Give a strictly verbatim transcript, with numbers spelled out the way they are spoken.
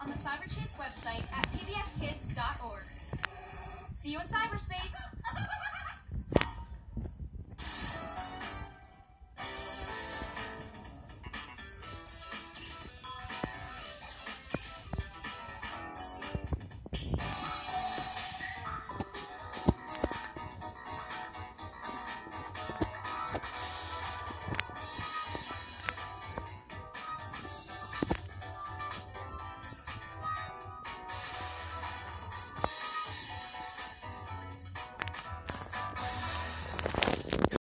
on the CyberChase website at p b s kids dot org. See you in cyberspace!